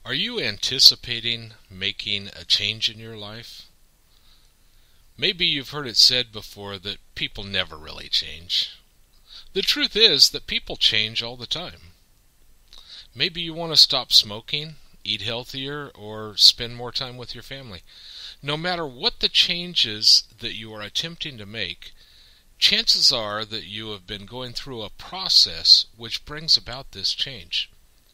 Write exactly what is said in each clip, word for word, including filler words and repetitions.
Are you anticipating making a change in your life? Maybe you've heard it said before that people never really change. The truth is that people change all the time. Maybe you want to stop smoking, eat healthier, or spend more time with your family. No matter what the changes that you are attempting to make, chances are that you have been going through a process which brings about this change.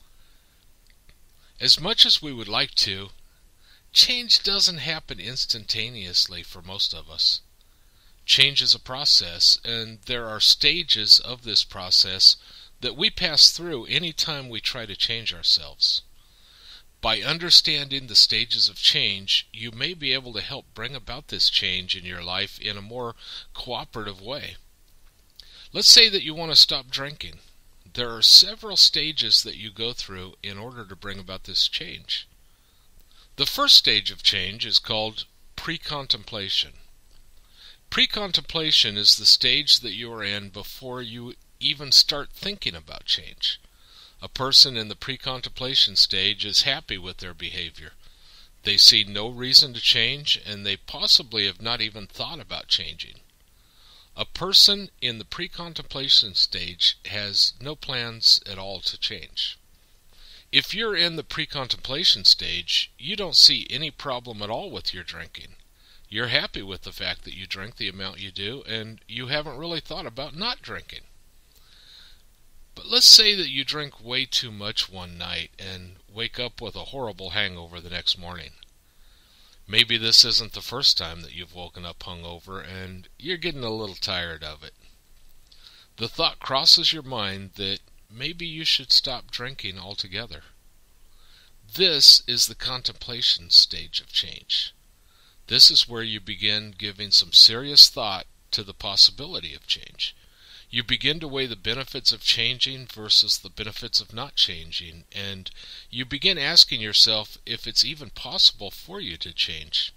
As much as we would like to, change doesn't happen instantaneously for most of us. Change is a process, and there are stages of this process that we pass through any time we try to change ourselves. By understanding the stages of change, you may be able to help bring about this change in your life in a more cooperative way. Let's say that you want to stop drinking. There are several stages that you go through in order to bring about this change. The first stage of change is called pre-contemplation. Pre-contemplation is the stage that you are in before you even start thinking about change. A person in the pre-contemplation stage is happy with their behavior. They see no reason to change, and they possibly have not even thought about changing. A person in the pre-contemplation stage has no plans at all to change. If you're in the pre-contemplation stage, you don't see any problem at all with your drinking. You're happy with the fact that you drink the amount you do, and you haven't really thought about not drinking. But let's say that you drink way too much one night and wake up with a horrible hangover the next morning. Maybe this isn't the first time that you've woken up hungover and you're getting a little tired of it. The thought crosses your mind that maybe you should stop drinking altogether. This is the contemplation stage of change. This is where you begin giving some serious thought to the possibility of change. You begin to weigh the benefits of changing versus the benefits of not changing, and you begin asking yourself if it's even possible for you to change.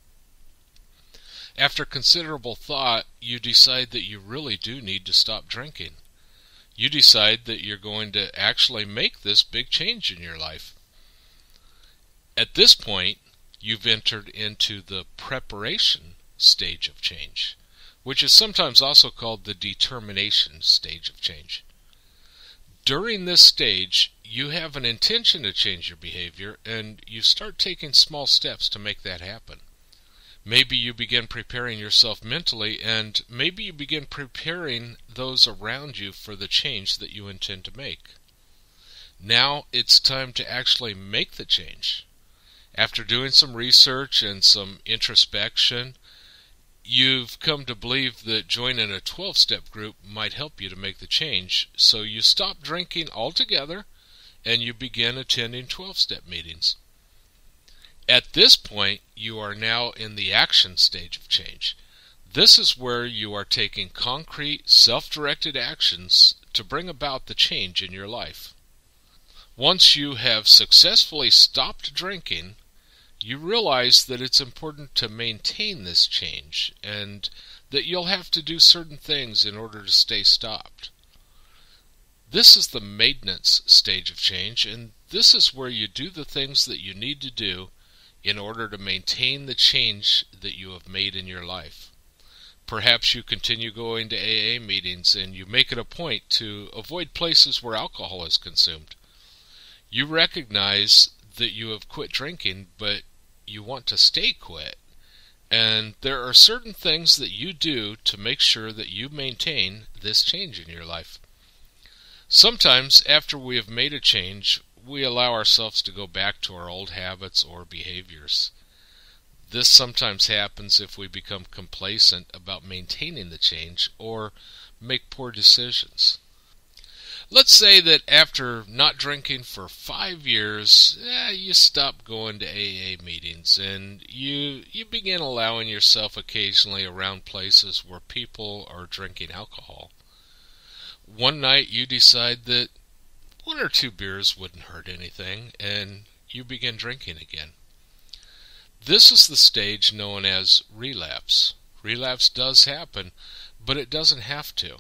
After considerable thought, you decide that you really do need to stop drinking. You decide that you're going to actually make this big change in your life. At this point, you've entered into the preparation stage of change, which is sometimes also called the determination stage of change. During this stage, you have an intention to change your behavior, and you start taking small steps to make that happen. Maybe you begin preparing yourself mentally, and maybe you begin preparing those around you for the change that you intend to make. Now it's time to actually make the change. After doing some research and some introspection, you've come to believe that joining a twelve-step group might help you to make the change, so you stop drinking altogether and you begin attending twelve-step meetings. At this point, you are now in the action stage of change. This is where you are taking concrete, self-directed actions to bring about the change in your life. Once you have successfully stopped drinking, you realize that it's important to maintain this change and that you'll have to do certain things in order to stay stopped. This is the maintenance stage of change, and this is where you do the things that you need to do in order to maintain the change that you have made in your life. Perhaps you continue going to A A meetings and you make it a point to avoid places where alcohol is consumed. You recognize that you have quit drinking, but you want to stay quit. And there are certain things that you do to make sure that you maintain this change in your life. Sometimes, after we have made a change, we allow ourselves to go back to our old habits or behaviors. This sometimes happens if we become complacent about maintaining the change or make poor decisions. Let's say that after not drinking for five years, eh, you stop going to A A meetings and you you begin allowing yourself occasionally around places where people are drinking alcohol. One night you decide that one or two beers wouldn't hurt anything, and you begin drinking again. This is the stage known as relapse. Relapse does happen, but it doesn't have to.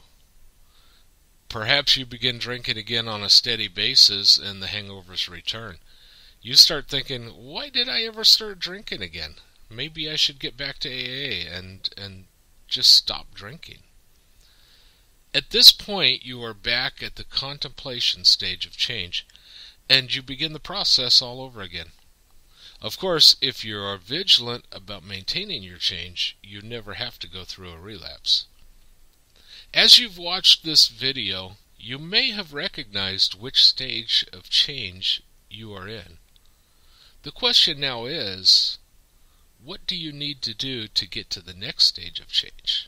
Perhaps you begin drinking again on a steady basis and the hangovers return. you start thinking, why did I ever start drinking again? Maybe I should get back to A A and, and just stop drinking. At this point, you are back at the contemplation stage of change, and you begin the process all over again. Of course, if you are vigilant about maintaining your change, you never have to go through a relapse. As you've watched this video, you may have recognized which stage of change you are in. The question now is, what do you need to do to get to the next stage of change?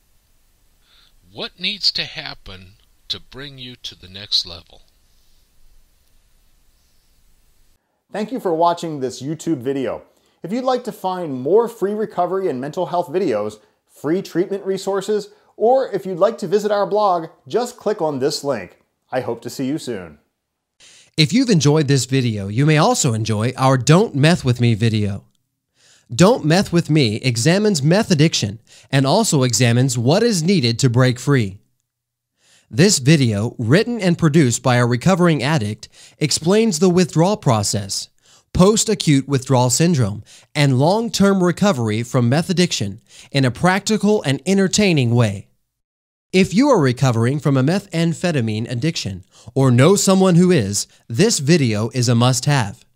What needs to happen to bring you to the next level? Thank you for watching this YouTube video. If you'd like to find more free recovery and mental health videos, free treatment resources, or if you'd like to visit our blog, just click on this link. I hope to see you soon. If you've enjoyed this video, you may also enjoy our Don't Meth With Me video. Don't Meth With Me examines meth addiction and also examines what is needed to break free. This video, written and produced by a recovering addict, explains the withdrawal process, post-acute withdrawal syndrome, and long-term recovery from meth addiction in a practical and entertaining way. If you are recovering from a methamphetamine addiction or know someone who is, this video is a must-have.